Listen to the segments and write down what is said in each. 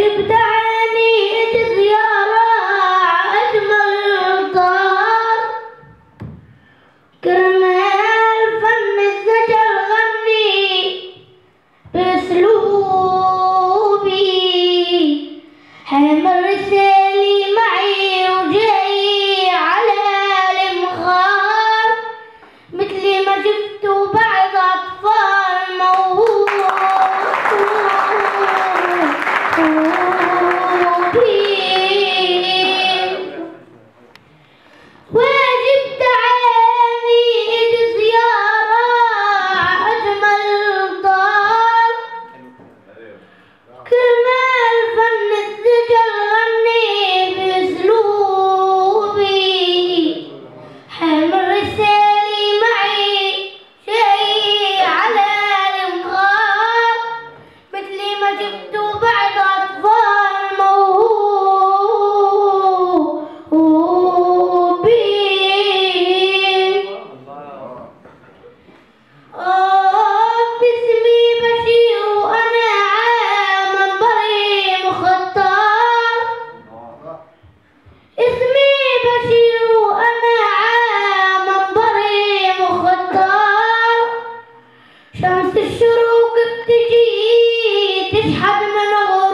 واجب تعنيد زيارة أجمل دار كرمال فن الزجل غني بأسلوبي حامل رسالي معي وجاي على المغار مثلي ما شفتوا بعض أطفال واجب تعانيد زيارة أجمل دار كرمال فن الزجل غني بأسلوبي حامل رسالي معي جاي على المغار مثلي ما جبتوا بعد أطفال موهوبين. باسمي بشير وأنا منبري مختار اسمي بشير وأنا منبري مختار شمس الشروق بتجي تشحد من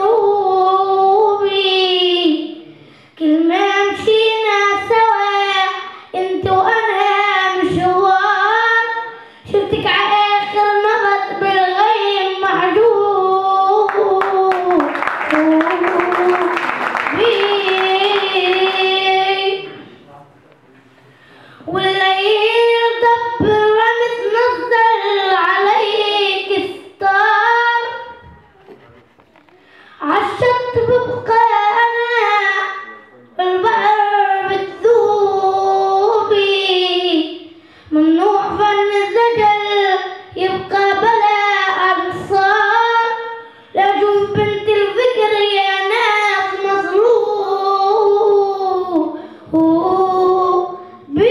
غروبي كل ما مشينا سوا انت وانا مشوار شفتك على اخر نبض بالغيم محجوب والليل ضب الرمس نزل عليك ستار عالشط ببقى أنا بالبحر بتذوبي ممنوع فن الزجل يبقى بلا أنصار لجوم بنت الفكر يا ناس مظلوبي.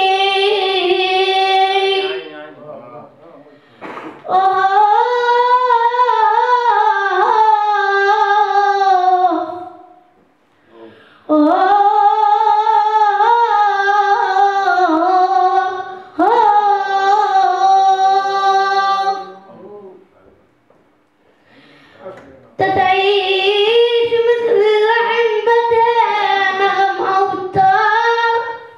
تتعيش مثل اللحن بدا نغم أوتار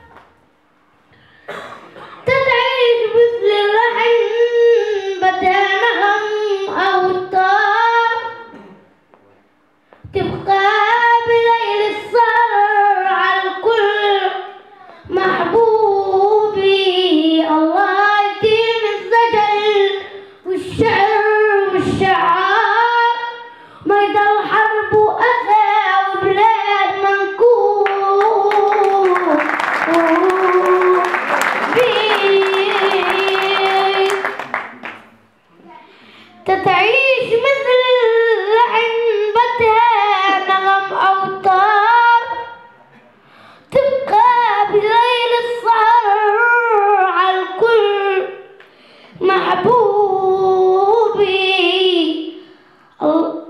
تتعيش مثل اللحن بدا نغم أوتار تبقى بليل السهر على الكل محبوبي الله يديم الزجل والشعر والشعار ما يضل حرب وأذى وبلاد منكوب تتعيش مثل اللحن بدها نغم أوتار تبقى بليل السهر على الكل محبوبي